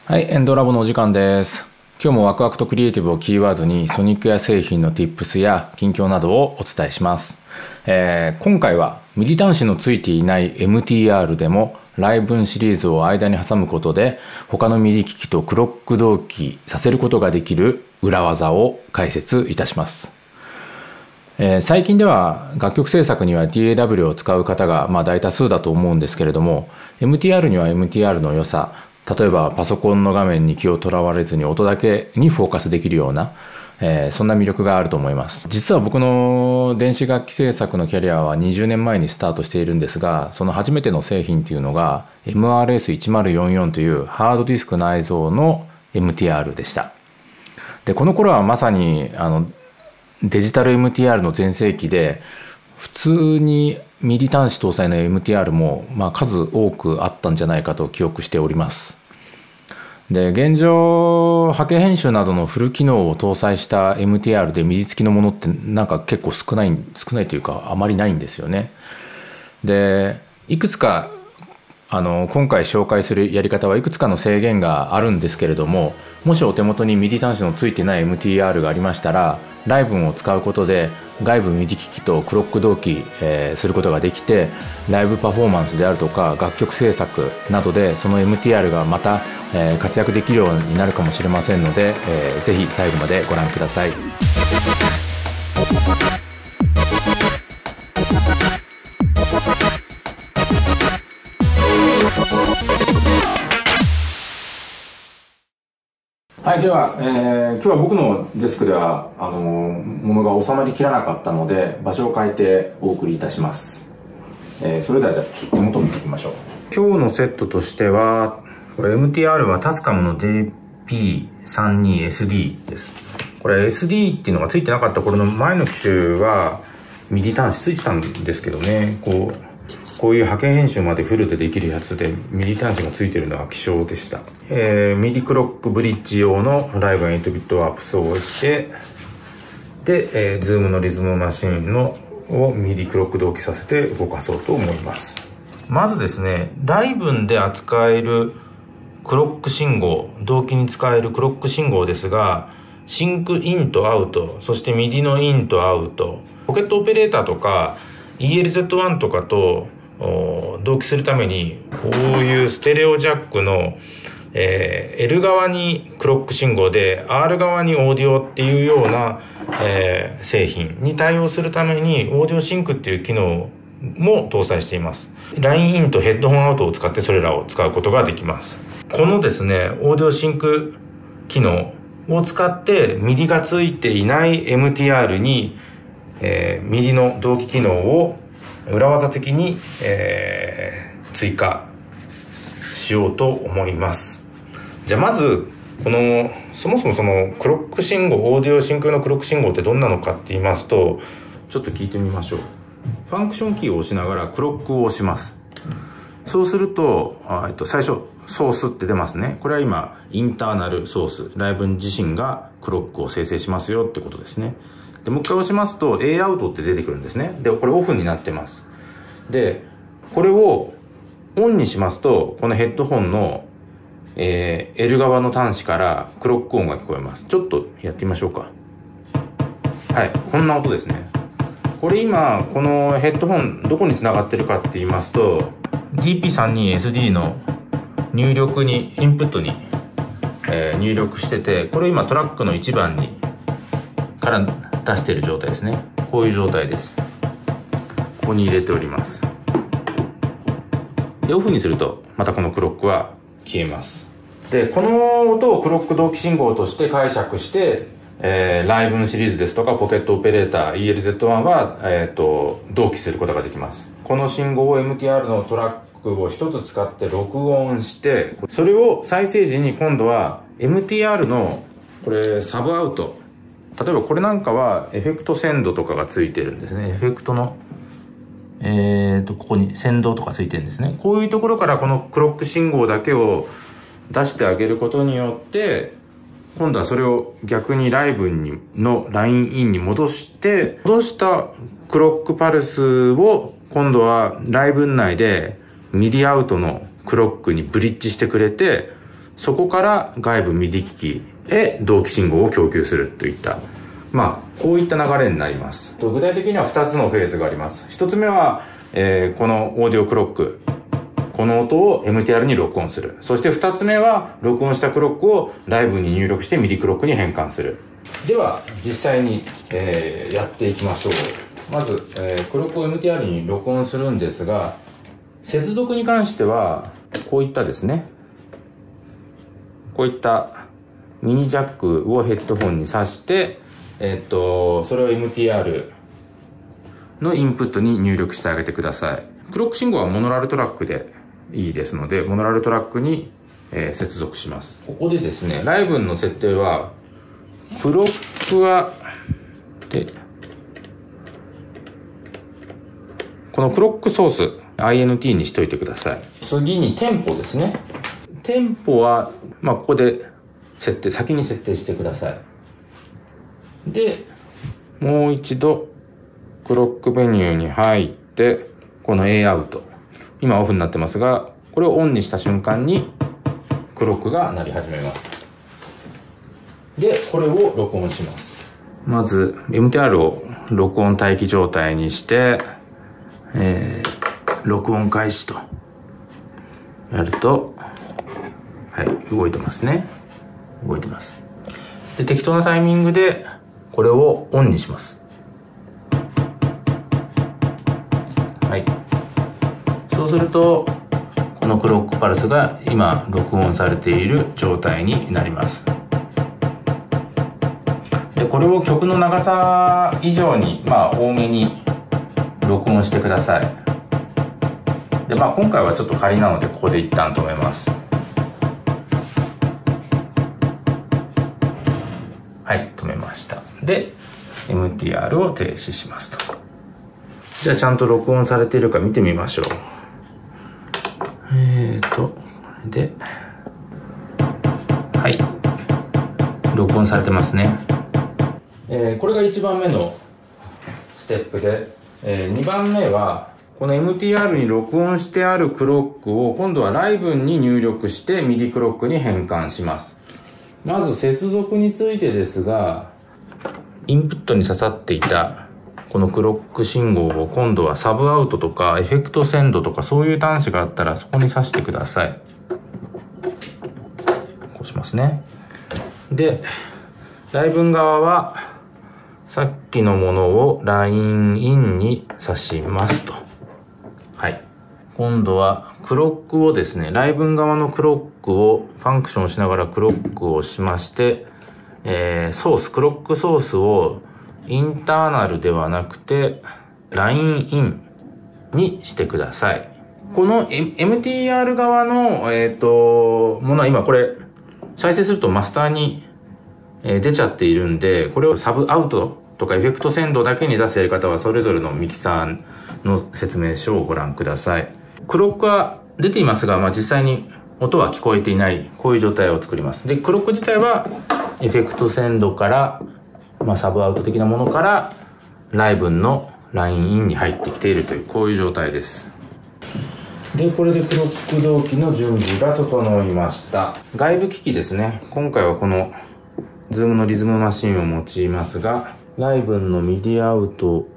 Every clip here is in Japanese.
はい、エンドラボのお時間です。今日もワクワクとクリエイティブをキーワードにソニックや製品の Tips や近況などをお伝えします。今回はミディ端子のついていない MTR でもライブンシリーズを間に挟むことで他のミディ機器とクロック同期させることができる裏技を解説いたします。最近では楽曲制作には DAW を使う方が大多数だと思うんですけれども、 MTR には MTR の良さ、例えばパソコンの画面に気をとらわれずに音だけにフォーカスできるような、そんな魅力があると思います。実は僕の電子楽器制作のキャリアは20年前にスタートしているんですが、その初めての製品というのが MRS1044 というハードディスク内蔵の MTR でした。でこの頃はまさにデジタル MTR の全盛期で、普通にミディ端子搭載の MTR も数多くあったんじゃないかと記憶しております。で現状波形編集などのフル機能を搭載した MTR でミディ付きのものって結構少ないというかあまりないんですよね。でいくつか今回紹介するやり方はいくつかの制限があるんですけれども、もしお手元に MIDI 端子のついてない MTR がありましたら、ライブンを使うことで外部 MIDI 機器とクロック同期、することができて、ライブパフォーマンスであるとか楽曲制作などでその MTR がまた、活躍できるようになるかもしれませんので、ぜひ最後までご覧ください。はい、では、今日は僕のデスクでは物が収まりきらなかったので場所を変えてお送りいたします。それではじゃあちょっと手元を見ていきましょう。今日のセットとしてはこれ MTR はタスカムの DP32SD です。これ SD っていうのがついてなかった頃の前の機種はミディ端子ついてたんですけどね、こういう波形編集までフルでできるやつでミディ端子がついてるのは希少でした。ミディクロックブリッジ用のライブ8ビットワープスを置いて、で、ズームのリズムマシンをミディクロック同期させて動かそうと思います。まずですね、ライブンで扱えるクロック信号、同期に使えるクロック信号ですが、シンクインとアウト、そしてミディのインとアウト、ポケットオペレーターとか ELZ1 とかと同期するためにこういうステレオジャックの、L 側にクロック信号で R 側にオーディオっていうような、製品に対応するためにオーディオシンクっていう機能も搭載しています。ラインインとヘッドホンアウトを使ってそれらを使うことができます。このですねオーディオシンク機能を使ってミディがついていない MTR に、ミディの同期機能を裏技的に、追加しようと思います。じゃあまずそもそもそのクロック信号、オーディオシンクのクロック信号ってどんなのかって言いますと、ちょっと聞いてみましょう。ファンクションキーを押しながらクロックを押します。そうすると最初ソースって出ますね。これは今インターナルソース、ライブン自身がクロックを生成しますよってことですね。でもう一回押しますと A アウトって出てくるんですね。でこれオフになってます。でこれをオンにしますとこのヘッドホンの、L 側の端子からクロック音が聞こえます。ちょっとやってみましょうか。はい、こんな音ですね。これ今このヘッドホンどこにつながってるかって言いますと DP32SD の入力にインプットに、入力してて、これ今トラックの1番にから出している状態ですね。こういう状態です。ここに入れております。でオフにするとまたこのクロックは消えます。でこの音をクロック同期信号として解釈して、ライブンシリーズですとかポケットオペレーター ELZ1 は、同期することができます。この信号を MTR のトラックを一つ使って録音して、それを再生時に今度は MTR のこれサブアウト、例えばこれなんかはエフェクトセンドとかがついてるんですね。エフェクトのここに先導とかついてるんですね。こういうところからこのクロック信号だけを出してあげることによって今度はそれを逆にライブのラインインに戻したクロックパルスを今度はライブ内でミディアウトのクロックにブリッジしてくれて、 そこから外部 MIDI 機器へ同期信号を供給するといった、こういった流れになります。具体的には2つのフェーズがあります。1つ目は、このオーディオクロック、この音を MTR に録音する。そして2つ目は、録音したクロックをライブに入力して MIDI クロックに変換する。では、実際に、やっていきましょう。まず、クロックを MTR に録音するんですが、接続に関しては、こういったですね、こういったミニジャックをヘッドホンに挿して、それを MTR のインプットに入力してあげてください。クロック信号はモノラルトラックでいいですので、モノラルトラックに、接続します。ここでですね、ライブの設定は、クロックは、で、このクロックソース、INT にしといてください。次にテンポですね。テンポは、ここで先に設定してください。で、もう一度、クロックメニューに入って、この A アウト。今オフになってますが、これをオンにした瞬間に、クロックが鳴り始めます。で、これを録音します。まず、MTR を録音待機状態にして、録音開始と。やると、はい、動いてますね。動いてます。で、適当なタイミングで、これをオンにします。はい。そうすると、このクロックパルスが今、録音されている状態になります。で、これを曲の長さ以上に、多めに録音してください。で、今回はちょっと仮なので、ここで一旦止めます。はい、止めました。で、MTR を停止しますと。じゃあちゃんと録音されているか見てみましょう。で、はい。録音されてますね。これが1番目のステップで、2番目は、この MTR に録音してあるクロックを今度はライブに入力して MIDI クロックに変換します。まず接続についてですが、インプットに刺さっていたこのクロック信号を今度はサブアウトとかエフェクトセンドとかそういう端子があったらそこに挿してください。こうしますね。で、ライブ側はさっきのものをラインインに挿しますと。はい。今度はクロックをですね、ライブ側のクロックをファンクションしながらクロックをしまして、クロックソースをインターナルではなくて、ラインインにしてください。この MTR 側の、ものは今これ、再生するとマスターに出ちゃっているんで、これをサブアウトとかエフェクトセンドだけに出すやり方はそれぞれのミキサーの説明書をご覧ください。クロックは出ていますが、実際に音は聞こえていない、こういう状態を作ります。で、クロック自体はエフェクトセンドから、サブアウト的なものからライブのラインインに入ってきているという、こういう状態です。で、これでクロック同期の準備が整いました。外部機器ですね。今回はこの Zoom のリズムマシンを用いますが、ライブの MIDI アウト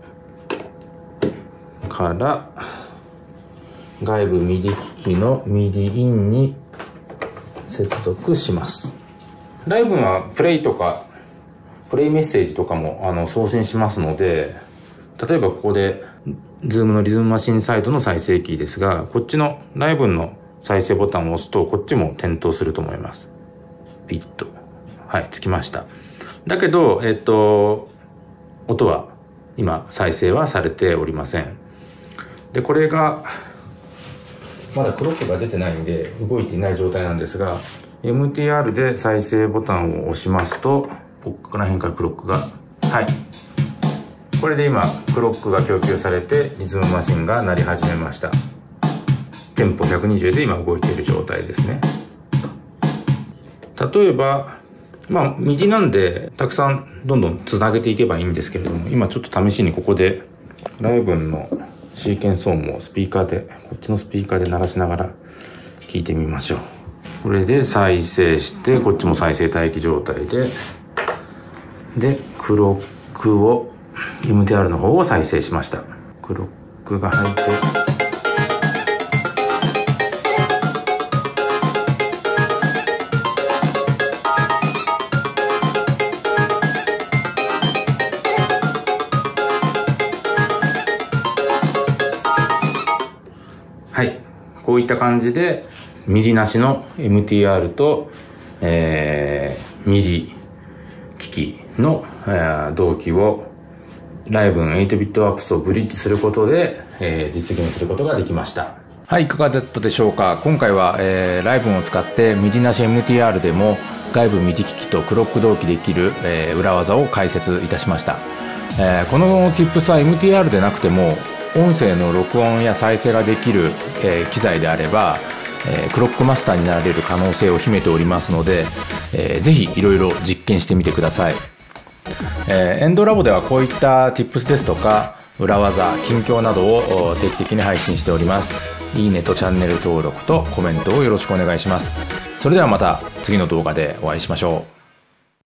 から外部 MIDI 機器の MIDI インに接続します。ライブはプレイとかプレイメッセージとかも送信しますので、例えばここで Zoom のリズムマシンサイトの再生キーですが、こっちのライブの再生ボタンを押すとこっちも点灯すると思います。ピッと。はい、つきました。だけど、音は今再生はされておりません。で、これがまだクロックが出てないんで動いていない状態なんですが、MTR で再生ボタンを押しますと、ここら辺からクロックが、はい。これで今、クロックが供給されて、リズムマシンが鳴り始めました。テンポ120で今動いている状態ですね。例えば、MIDI なんで、たくさんどんどんつなげていけばいいんですけれども、今ちょっと試しにここで、ライブのシーケンス音もスピーカーで、こっちのスピーカーで鳴らしながら聞いてみましょう。 これで再生して、こっちも再生待機状態でクロックを MTR の方を再生しました。クロックが入って、はい、こういった感じでMIDIなしの MTR と、MIDI 機器の、同期をライブン 8BitWorks をブリッジすることで、実現することができました。はい、いかがだったでしょうか。今回は、ライブンを使って MIDI なし MTR でも外部 MIDI 機器とクロック同期できる、裏技を解説いたしました。この Tips は MTR でなくても音声の録音や再生ができる、機材であれば、クロックマスターになれる可能性を秘めておりますので、ぜひいろいろ実験してみてください。エンドラボではこういった Tips ですとか裏技、近況などを定期的に配信しております。いいねとチャンネル登録とコメントをよろしくお願いします。それではまた次の動画でお会いしましょう。